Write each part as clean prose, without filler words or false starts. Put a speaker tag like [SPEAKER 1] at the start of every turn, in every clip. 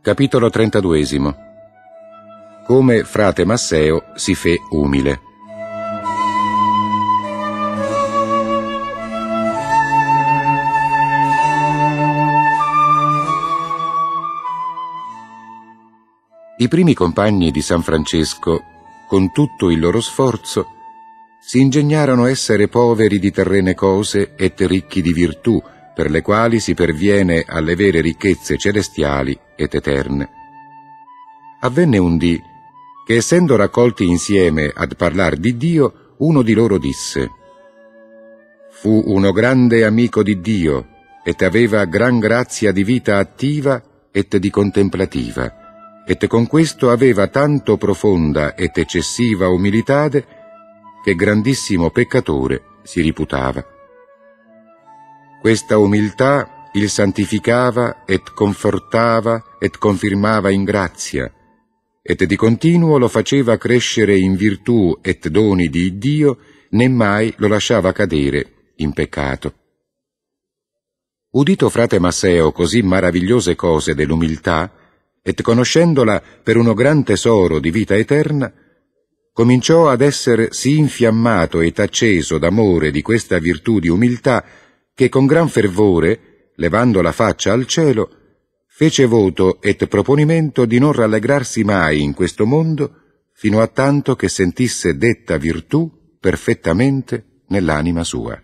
[SPEAKER 1] Capitolo 32. Come frate Masseo si fe umile. I primi compagni di San Francesco, con tutto il loro sforzo, si ingegnarono essere poveri di terrene cose et ricchi di virtù, per le quali si perviene alle vere ricchezze celestiali ed eterne. Avvenne un dì che, essendo raccolti insieme ad parlar di Dio, uno di loro disse: «Fu uno grande amico di Dio, et aveva gran grazia di vita attiva et di contemplativa, et con questo aveva tanto profonda et eccessiva umilitade, che grandissimo peccatore si riputava. Questa umiltà il santificava et confortava et confirmava in grazia, et di continuo lo faceva crescere in virtù et doni di Dio, né mai lo lasciava cadere in peccato». Udito frate Masseo così maravigliose cose dell'umiltà, et conoscendola per uno gran tesoro di vita eterna, cominciò ad essere sì infiammato ed acceso d'amore di questa virtù di umiltà, che con gran fervore, levando la faccia al cielo, fece voto et proponimento di non rallegrarsi mai in questo mondo, fino a tanto che sentisse detta virtù perfettamente nell'anima sua.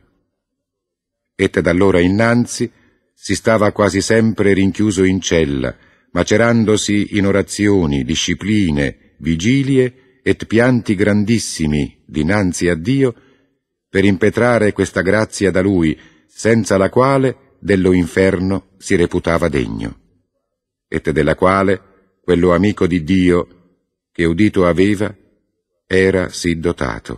[SPEAKER 1] Et d'allora innanzi si stava quasi sempre rinchiuso in cella, macerandosi in orazioni, discipline, vigilie et pianti grandissimi dinanzi a Dio, per impetrare questa grazia da Lui, senza la quale dello inferno si reputava degno, et della quale quello amico di Dio, che udito aveva, era sì dotato.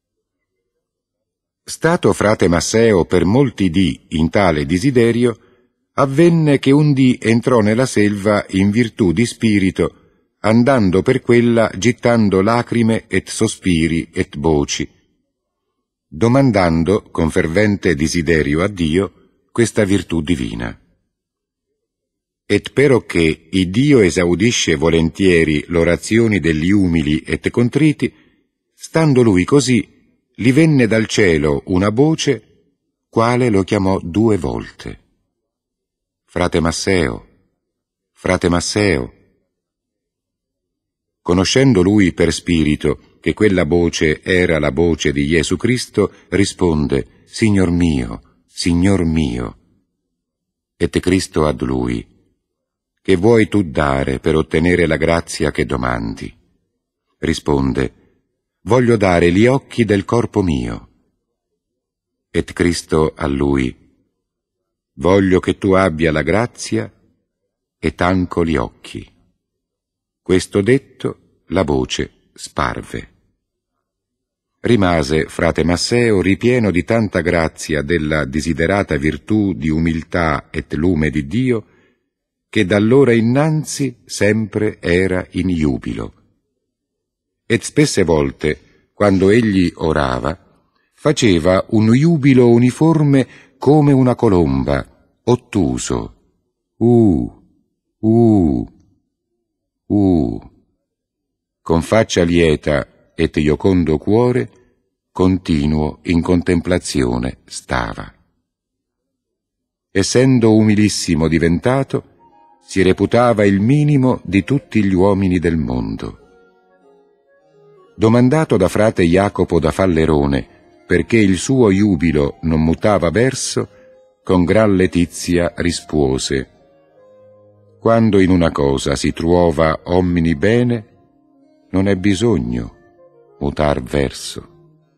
[SPEAKER 1] Stato frate Masseo per molti dì in tale desiderio, avvenne che un dì entrò nella selva in virtù di spirito, andando per quella gittando lacrime et sospiri et voci, domandando con fervente desiderio a Dio questa virtù divina. Et perocché Iddio esaudisce volentieri l'orazioni degli umili et contriti, stando lui così, gli venne dal cielo una voce, quale lo chiamò 2 volte. «Frate Masseo, frate Masseo». Conoscendo lui per spirito che quella voce era la voce di Gesù Cristo, risponde: Signor mio, Signor mio». Et Cristo ad lui: «Che vuoi tu dare per ottenere la grazia che domandi?» Risponde: «Voglio dare gli occhi del corpo mio». Et Cristo a lui: «Voglio che tu abbia la grazia et anco gli occhi». Questo detto, la voce sparve. Rimase frate Masseo ripieno di tanta grazia della desiderata virtù di umiltà et lume di Dio, che d'allora innanzi sempre era in iubilo. Et spesse volte, quando egli orava, faceva un iubilo uniforme come una colomba, ottuso, con faccia lieta et iocondo cuore, continuo in contemplazione stava. Essendo umilissimo diventato, si reputava il minimo di tutti gli uomini del mondo. Domandato da frate Jacopo da Fallerone perché il suo iubilo non mutava verso, con gran letizia rispuose: «Quando in una cosa si truova omini bene, non è bisogno mutar verso».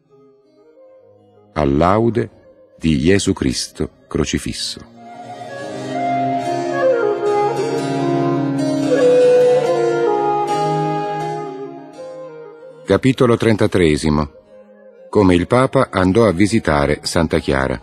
[SPEAKER 1] A laude di Gesù Cristo crocifisso. Capitolo 33. Come il Papa andò a visitare Santa Chiara.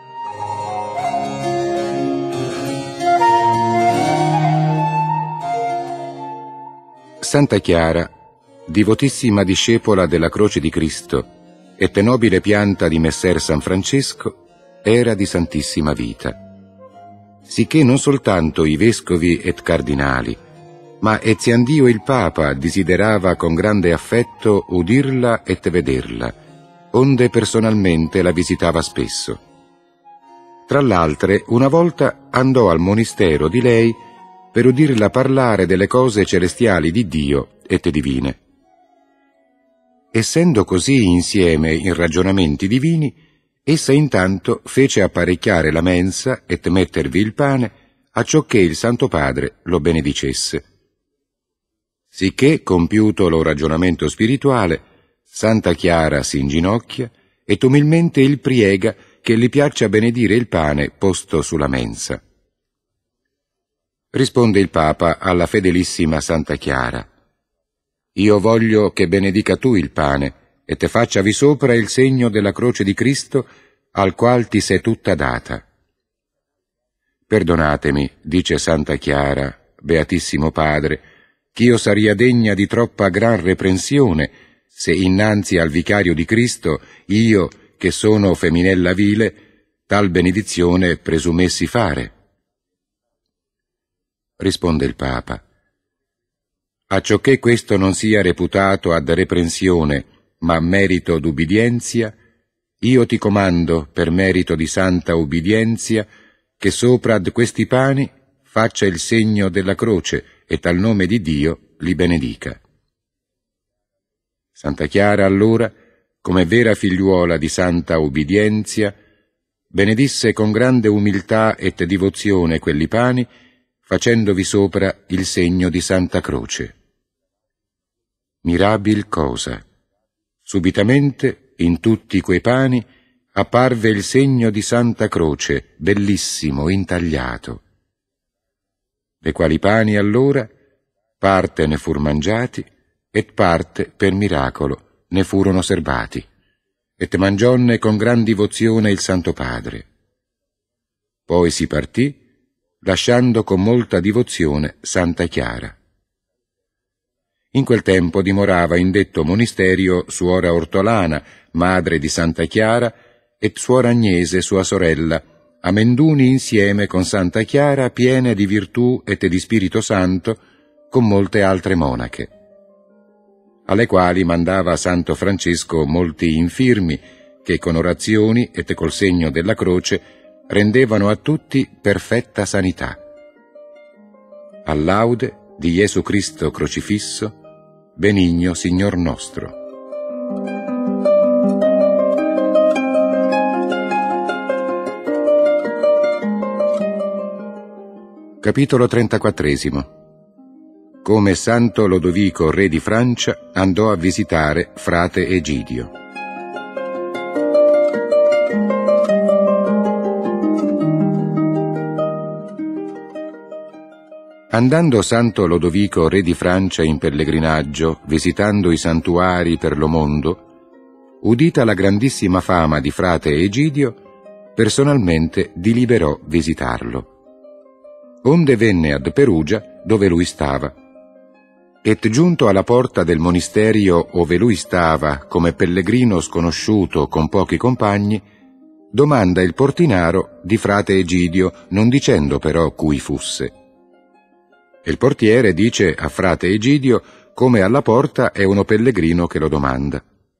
[SPEAKER 1] Santa Chiara, divotissima discepola della Croce di Cristo et nobile pianta di Messer San Francesco, era di santissima vita, sicché non soltanto i vescovi et cardinali, ma eziandio il Papa desiderava con grande affetto udirla et vederla, onde personalmente la visitava spesso. Tra l'altre, una volta andò al monastero di lei per udirla parlare delle cose celestiali di Dio et divine. Essendo così insieme in ragionamenti divini, essa intanto fece apparecchiare la mensa et mettervi il pane, acciocché il Santo Padre lo benedicesse. Sicché, compiuto lo ragionamento spirituale, Santa Chiara si inginocchia et umilmente il priega che gli piaccia benedire il pane posto sulla mensa. Risponde il Papa alla fedelissima Santa Chiara: «Io voglio che benedica tu il pane e te facciavi sopra il segno della croce di Cristo, al qual ti sei tutta data». «Perdonatemi», dice Santa Chiara, «Beatissimo Padre, ch'io saria degna di troppa gran reprensione se innanzi al vicario di Cristo io, che sono feminella vile, tal benedizione presumessi fare». Risponde il Papa: «Acciocché questo non sia reputato ad reprensione, ma merito d'ubbidienzia, io ti comando, per merito di santa ubbidienzia, che sopra ad questi pani faccia il segno della croce e tal nome di Dio li benedica». Santa Chiara allora, come vera figliuola di santa ubbidienzia, benedisse con grande umiltà et divozione quelli pani, facendovi sopra il segno di Santa Croce. Mirabil cosa! Subitamente in tutti quei pani apparve il segno di Santa Croce, bellissimo, intagliato. Le quali pani allora parte ne fur mangiati, et parte, per miracolo, ne furono serbati, et mangionne con gran divozione il Santo Padre. Poi si partì, lasciando con molta divozione Santa Chiara. In quel tempo dimorava in detto monesterio suora Ortolana, madre di Santa Chiara, et suora Agnese, sua sorella, amenduni insieme con Santa Chiara, piene di virtù et di Spirito Santo, con molte altre monache, alle quali mandava Santo Francesco molti infirmi, che con orazioni et col segno della croce rendevano a tutti perfetta sanità. All'aude di Gesù Cristo crocifisso, benigno Signor nostro. Capitolo 34. Come Santo Lodovico, re di Francia, andò a visitare frate Egidio. Andando Santo Lodovico, re di Francia, in pellegrinaggio, visitando i santuari per lo mondo, udita la grandissima fama di frate Egidio, personalmente deliberò visitarlo. Onde venne ad Perugia, dove lui stava, et giunto alla porta del monesterio ove lui stava, come pellegrino sconosciuto con pochi compagni, domanda il portinaro di frate Egidio, non dicendo però cui fusse. Il portiere dice a frate Egidio come alla porta è uno pellegrino che lo domanda.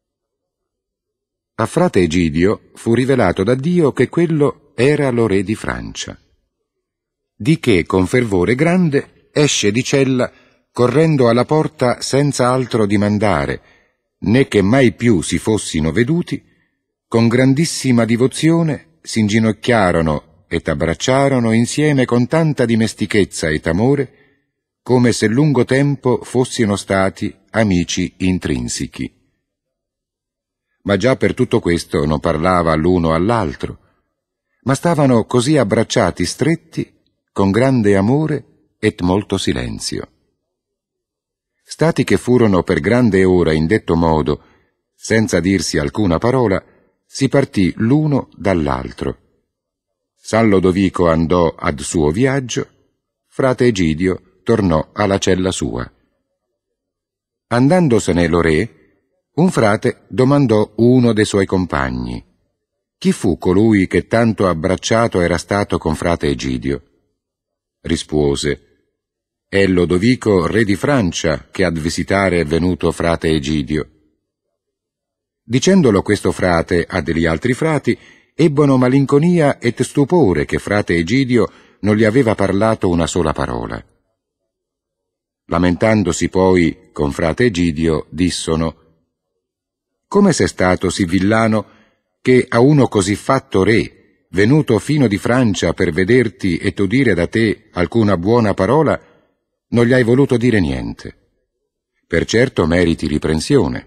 [SPEAKER 1] A frate Egidio fu rivelato da Dio che quello era lo re di Francia. Di che con fervore grande esce di cella, correndo alla porta senza altro dimandare, né che mai più si fossino veduti, con grandissima divozione s'inginocchiarono et abbracciarono insieme con tanta dimestichezza et amore, come se lungo tempo fossino stati amici intrinsechi. Ma già per tutto questo non parlava l'uno all'altro, ma stavano così abbracciati stretti, con grande amore et molto silenzio. Stati che furono per grande ora in detto modo, senza dirsi alcuna parola, si partì l'uno dall'altro. San Lodovico andò ad suo viaggio, frate Egidio tornò alla cella sua. Andandosene lo re, un frate domandò uno dei suoi compagni: chi fu colui che tanto abbracciato era stato con frate Egidio? Rispose: è Lodovico, re di Francia, che ad visitare è venuto frate Egidio. Dicendolo questo frate a degli altri frati, ebbono malinconia et stupore che frate Egidio non gli aveva parlato una sola parola. Lamentandosi poi con frate Egidio, dissono: «Come sei stato sì villano che a uno così fatto re, venuto fino di Francia per vederti e udire da te alcuna buona parola, non gli hai voluto dire niente? Per certo meriti riprensione».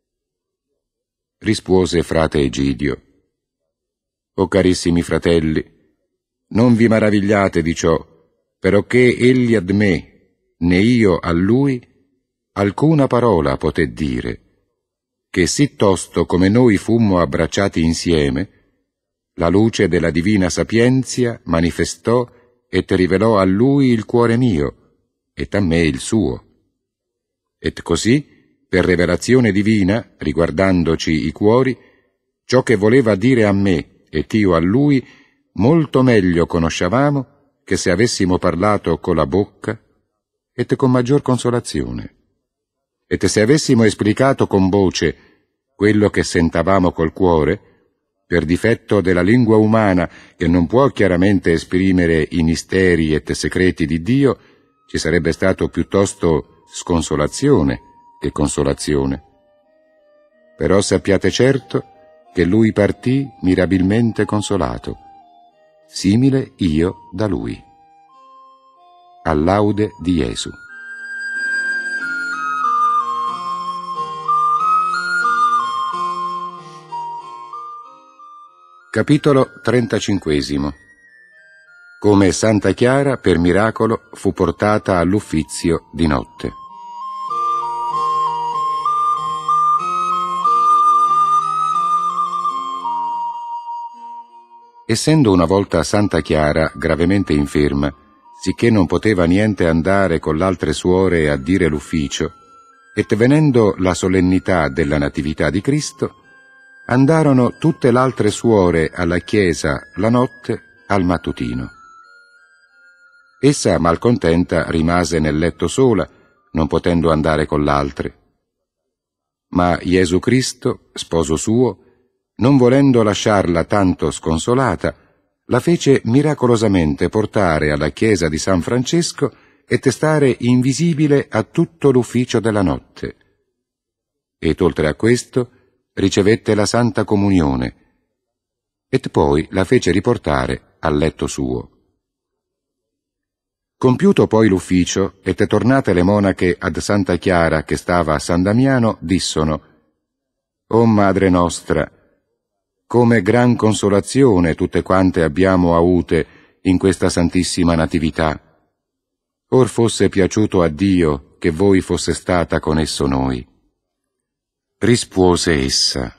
[SPEAKER 1] Rispose frate Egidio: «O carissimi fratelli, non vi maravigliate di ciò, perché egli ad me, né io a lui, alcuna parola poté dire, che sì tosto come noi fummo abbracciati insieme, la luce della divina sapienzia manifestò et rivelò a lui il cuore mio, et a me il suo. Et così, per rivelazione divina, riguardandoci i cuori, ciò che voleva dire a me et io a lui, molto meglio conoscevamo che se avessimo parlato con la bocca et con maggior consolazione. Et se avessimo esplicato con voce quello che sentavamo col cuore, per difetto della lingua umana che non può chiaramente esprimere i misteri et segreti di Dio, ci sarebbe stato piuttosto sconsolazione che consolazione. Però sappiate certo che lui partì mirabilmente consolato, simile io da lui. All'aude di Gesù. Capitolo 35. Come Santa Chiara per miracolo fu portata all'uffizio di notte. Essendo una volta Santa Chiara gravemente inferma, sicché non poteva niente andare con l'altre suore a dire l'ufficio, et venendo la solennità della Natività di Cristo, andarono tutte l'altre suore alla chiesa la notte al mattutino. Essa, malcontenta, rimase nel letto sola, non potendo andare con l'altre. Ma Gesù Cristo, sposo suo, non volendo lasciarla tanto sconsolata, la fece miracolosamente portare alla chiesa di San Francesco e stare invisibile a tutto l'ufficio della notte. Ed oltre a questo ricevette la Santa Comunione, et poi la fece riportare al letto suo. Compiuto poi l'ufficio, et tornate le monache ad Santa Chiara che stava a San Damiano, dissono: «O Madre nostra, come gran consolazione tutte quante abbiamo avute in questa Santissima Natività. Or fosse piaciuto a Dio che voi fosse stata con esso noi». Rispose essa: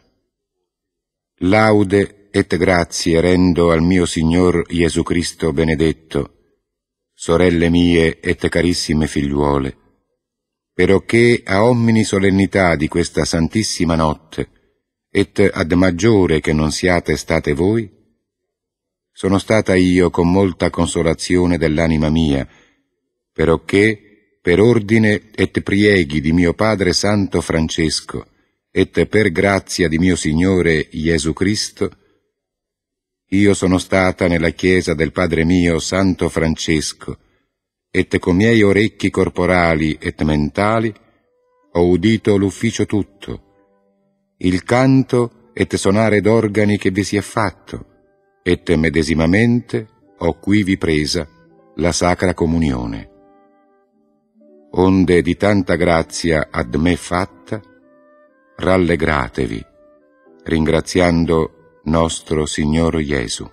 [SPEAKER 1] «Laude et grazie rendo al mio Signor Gesù Cristo benedetto, sorelle mie et carissime figliuole, perché a omni solennità di questa Santissima Notte, et ad maggiore che non siate state voi, sono stata io con molta consolazione dell'anima mia, perché per ordine et prieghi di mio Padre Santo Francesco, et per grazia di mio Signore Gesù Cristo, io sono stata nella chiesa del Padre mio Santo Francesco, et con miei orecchi corporali et mentali ho udito l'ufficio tutto, il canto et sonare d'organi che vi si è fatto, et medesimamente ho quivi presa la Sacra Comunione. Onde di tanta grazia ad me fatta, rallegratevi, ringraziando nostro Signor Gesù.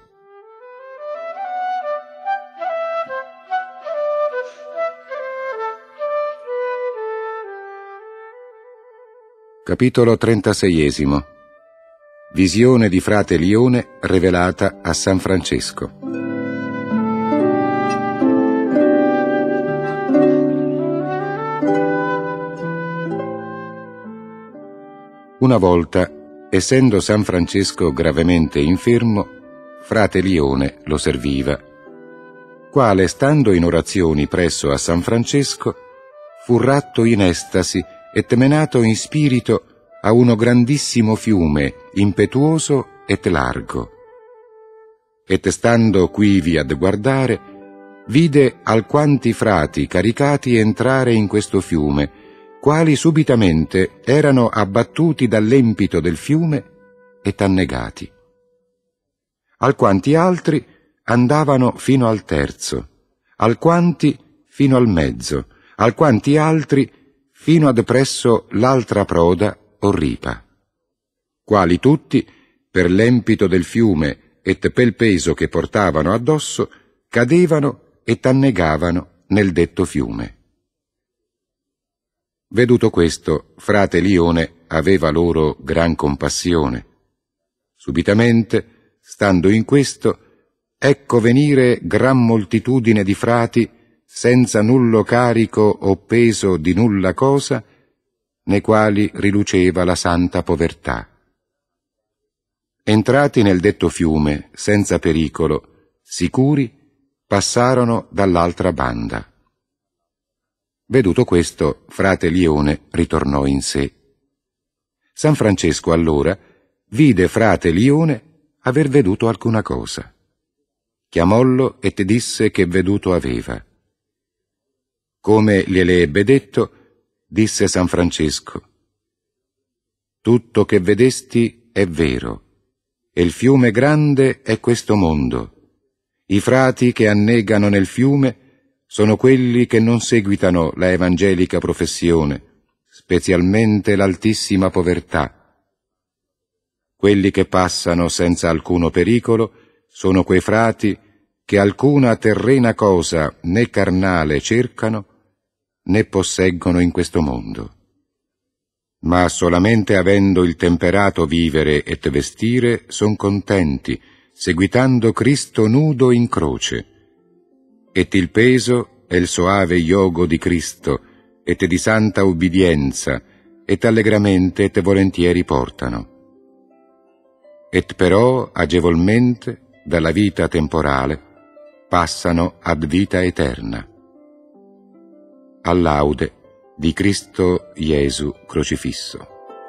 [SPEAKER 1] Capitolo 36. Visione di frate Lione rivelata a San Francesco. Una volta, essendo San Francesco gravemente infermo, frate Lione lo serviva. quale, stando in orazioni presso a San Francesco, fu ratto in estasi et menato in spirito a uno grandissimo fiume, impetuoso et largo. Et stando quivi ad guardare, vide alquanti frati caricati entrare in questo fiume, quali subitamente erano abbattuti dall'empito del fiume et annegati. Alquanti altri andavano fino al terzo, alquanti fino al mezzo, alquanti altri fino ad presso l'altra proda o ripa, quali tutti, per l'empito del fiume et pel peso che portavano addosso, cadevano et annegavano nel detto fiume. Veduto questo, frate Lione aveva loro gran compassione. Subitamente, stando in questo, ecco venire gran moltitudine di frati senza nullo carico o peso di nulla cosa, nei quali riluceva la santa povertà. Entrati nel detto fiume, senza pericolo, sicuri, passarono dall'altra banda. Veduto questo, frate Lione ritornò in sé. San Francesco allora vide frate Lione aver veduto alcuna cosa. Chiamollo e te disse che veduto aveva. Come gliele ebbe detto, disse San Francesco: tutto che vedesti è vero, e il fiume grande è questo mondo. I frati che annegano nel fiume sono quelli che non seguitano la evangelica professione, specialmente l'altissima povertà. Quelli che passano senza alcuno pericolo sono quei frati che alcuna terrena cosa né carnale cercano, né posseggono in questo mondo, ma solamente avendo il temperato vivere et vestire son contenti, seguitando Cristo nudo in croce, et il peso e il soave iogo di Cristo et di santa ubbidienza et allegramente et volentieri portano. Et però agevolmente dalla vita temporale passano ad vita eterna. All'aude di Cristo Gesù crocifisso.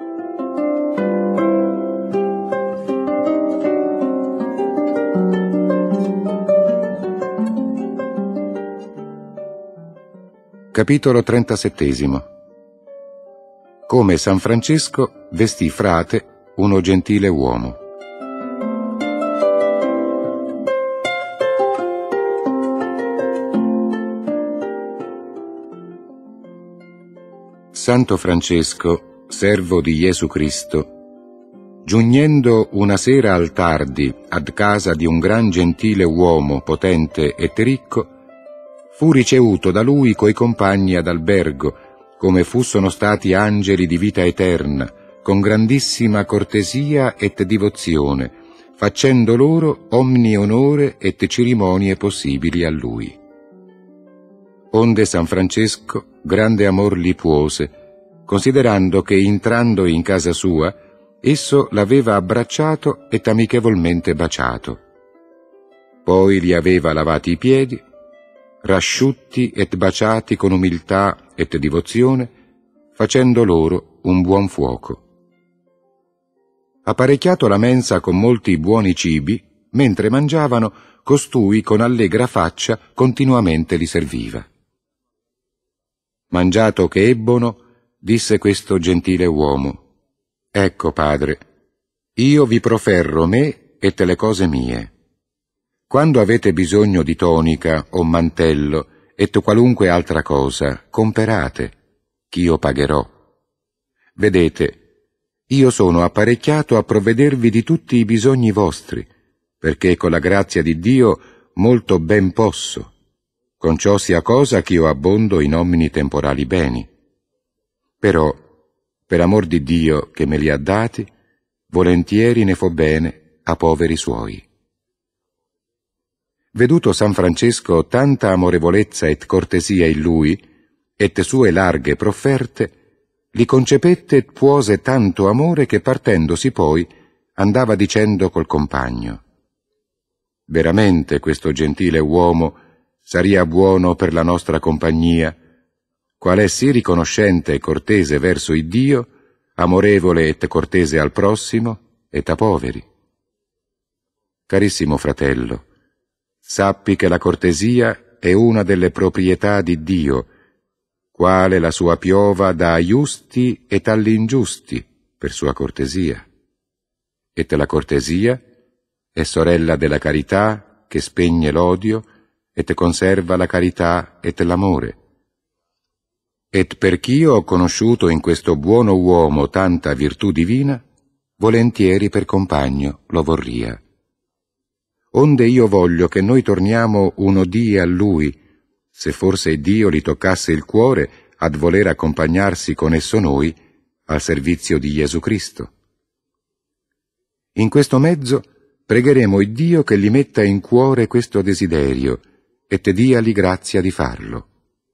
[SPEAKER 1] Capitolo 37. Come San Francesco vestì frate uno gentile uomo. Santo Francesco, servo di Gesù Cristo, giugnendo una sera al tardi ad casa di un gran gentile uomo potente et ricco, fu ricevuto da lui coi compagni ad albergo, come fussono stati angeli di vita eterna, con grandissima cortesia et divozione, facendo loro omni onore et cerimonie possibili a lui. Onde San Francesco grande amor li puose, considerando che entrando in casa sua, esso l'aveva abbracciato et amichevolmente baciato. Poi gli aveva lavati i piedi, rasciutti et baciati con umiltà et divozione, facendo loro un buon fuoco. Apparecchiato la mensa con molti buoni cibi, mentre mangiavano, costui con allegra faccia continuamente li serviva. Mangiato che ebbono, disse questo gentile uomo: ecco, padre, io vi proferro me et le cose mie. Quando avete bisogno di tonica o mantello et qualunque altra cosa, comperate, ch'io pagherò. Vedete, io sono apparecchiato a provvedervi di tutti i bisogni vostri, perché con la grazia di Dio molto ben posso, con ciò sia cosa ch'io abbondo in omni temporali beni. Però, per amor di Dio che me li ha dati, volentieri ne fo bene a poveri suoi. Veduto San Francesco tanta amorevolezza et cortesia in lui, et sue larghe profferte, li concepette et puose tanto amore che partendosi poi andava dicendo col compagno: veramente questo gentile uomo saria buono per la nostra compagnia, qual è sì riconoscente e cortese verso Iddio, amorevole et cortese al prossimo et a poveri. Carissimo fratello, sappi che la cortesia è una delle proprietà di Dio, quale la sua piova dà ai giusti et agli ingiusti per sua cortesia. Et la cortesia è sorella della carità che spegne l'odio et conserva la carità et l'amore. Et perch'io ho conosciuto in questo buono uomo tanta virtù divina, volentieri per compagno lo vorria. Onde io voglio che noi torniamo uno die a lui, se forse Dio li toccasse il cuore ad voler accompagnarsi con esso noi al servizio di Gesù Cristo. In questo mezzo pregheremo Iddio che gli metta in cuore questo desiderio e te diali grazia di farlo.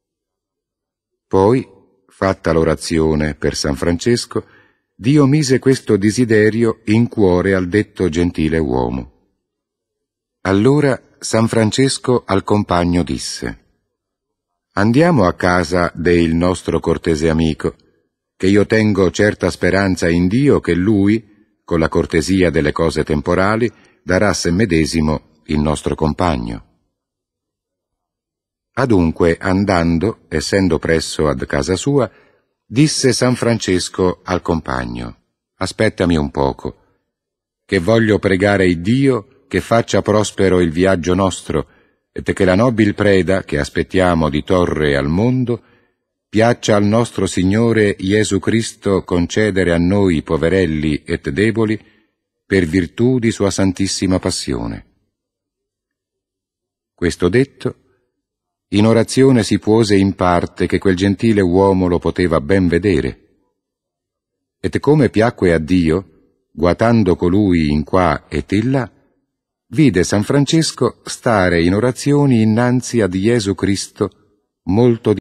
[SPEAKER 1] Poi, fatta l'orazione per San Francesco, Dio mise questo desiderio in cuore al detto gentile uomo. Allora San Francesco al compagno disse: «Andiamo a casa del nostro cortese amico, che io tengo certa speranza in Dio che lui, con la cortesia delle cose temporali, darà a se medesimo il nostro compagno». Adunque, andando, essendo presso ad casa sua, disse San Francesco al compagno: «Aspettami un poco, che voglio pregare Iddio che faccia prospero il viaggio nostro, e che la nobil preda che aspettiamo di torre al mondo piaccia al nostro Signore Gesù Cristo concedere a noi poverelli et deboli per virtù di sua santissima passione». Questo detto, in orazione si puose in parte che quel gentile uomo lo poteva ben vedere. Et come piacque a Dio, guatando colui in qua et in là, vide San Francesco stare in orazioni innanzi ad Gesù Cristo molto